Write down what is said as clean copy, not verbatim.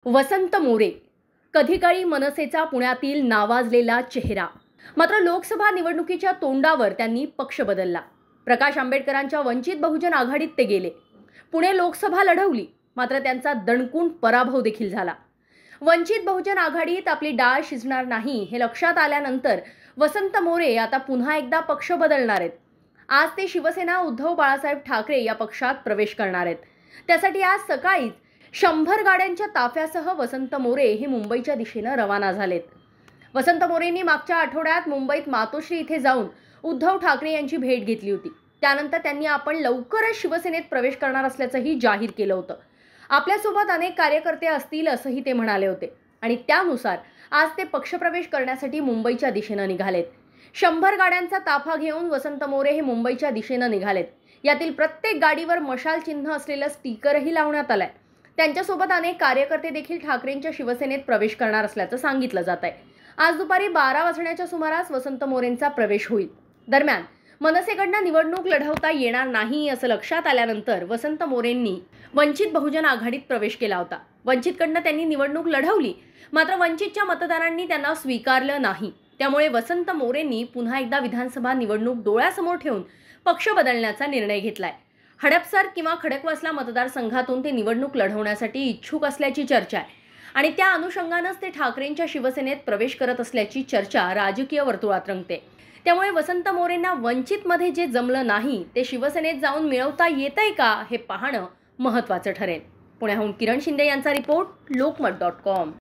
वसंत मोरे कधी काळी मनसेचा पुण्यातील नावाजलेला चेहरा. मात्र लोकसभा निवडणुकीच्या तोंडावर त्यांनी पक्ष बदलला. प्रकाश आंबेडकरांच्या वंचित बहुजन आघाडीत ते गेले. पुणे लोकसभा लढवली, मात्र त्यांचा दणकून पराभव देखील झाला. वंचित बहुजन आघाडीत आपली डाळ शिजणार नाही हे लक्षात आल्यानंतर वसंत मोरे आता पुन्हा एकदा पक्ष बदलणार आहेत. आज ते शिवसेना उद्धव बाळासाहेब ठाकरे या पक्षात प्रवेश करणार आहेत. त्यासाठी आज सकाळीच 100 गाड्यांच्या ताफ्यासह वसंत मोरे हे मुंबईच्या दिशेने रवाना झालेत. वसंत मोरेंनी मागच्या आठवड्यात मुंबईत मातोश्री इथे जाऊन उद्धव ठाकरे यांची भेट घेतली होती. त्यानंतर त्यांनी आपण लवकरच शिवसेनेत प्रवेश करणार असल्याचंही जाहीर केलं होतं. आपल्यासोबत अनेक कार्यकर्ते असतील असंही ते म्हणाले होते आणि त्यानुसार आज ते पक्षप्रवेश करण्यासाठी मुंबईच्या दिशेने निघालेत. 100 गाड्यांचा ताफा घेऊन वसंत मोरे हे मुंबईच्या दिशेने निघालेत. यातील प्रत्येक गाडीवर मशाल चिन्ह असलेलं स्टिकरही लावण्यात आलंय. त्यांच्यासोबत अनेक कार्यकर्ते देखील ठाकरेंच्या शिवसेनेत प्रवेश करणार असल्याचं सांगितलं जात आहे. आज दुपारी 12 वाजण्याच्या सुमारास वसंत मोरेंचा प्रवेश होईल. दरम्यान मनसेकडनं निवडणूक लढवता येणार नाही असं लक्षात आल्यानंतर वसंत मोरेंनी वंचित बहुजन आघाडीत प्रवेश केला होता. वंचितकडनं त्यांनी निवडणूक लढवली, मात्र वंचितच्या मतदारांनी त्यांना स्वीकारलं नाही. त्यामुळे वसंत मोरेंनी पुन्हा एकदा विधानसभा निवडणूक डोळ्यासमोर ठेवून पक्ष बदलण्याचा निर्णय घेतलाय. हडपसर किंवा खडकवासला मतदारसंघातून ते निवडणूक लढवण्यासाठी इच्छुक असल्याची चर्चा आहे आणि त्या अनुषंगानंच ते ठाकरेंच्या शिवसेनेत प्रवेश करत असल्याची चर्चा राजकीय वर्तुळात रंगते. त्यामुळे वसंत मोरेंना वंचितमध्ये जे जमलं नाही ते शिवसेनेत जाऊन मिळवता येतंय का हे पाहणं महत्त्वाचं ठरेल. पुण्याहून किरण शिंदे यांचा रिपोर्ट, लोकमत.com.